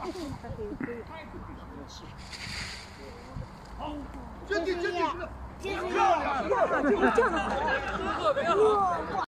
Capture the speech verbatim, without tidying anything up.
这这这这， 漂亮！这样的好，特别好。